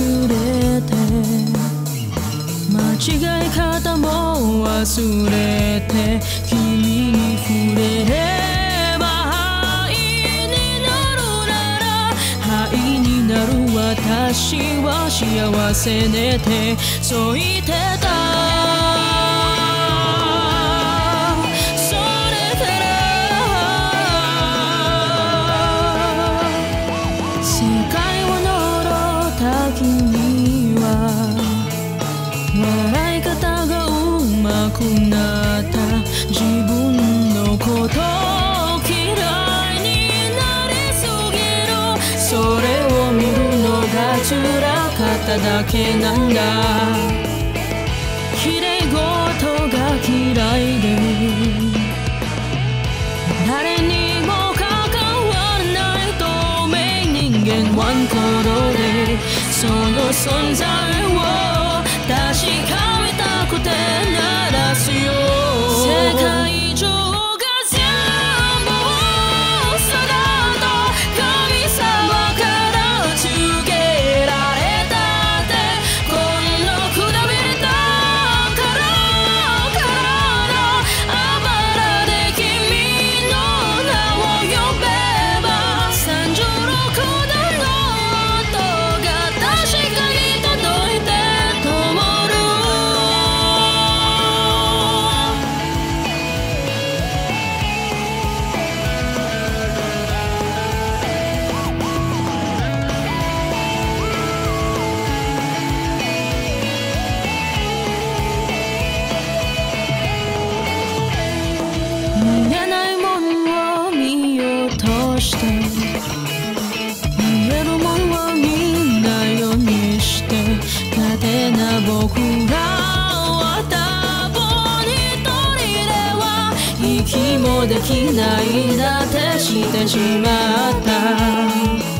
忘れて間違い方も忘れて君に触れれば灰になるなら灰になる私は幸せねってそう言ってた君は笑い方がうまくなった自分のこと嫌いになりすぎるそれを見るのが辛かっただけなんだ綺麗事が嫌いで誰にも関わらない透明人間ワンコロでその存在を確かめたくて鳴らすよ世界中が全部嘘だと神様から告げられたってこのくたびれたからのあばらで君の名を呼べば36段の見えないものを見ようとして見えるものをみんなようにして勝手な僕らは多分一人では息もできないだってしてしまった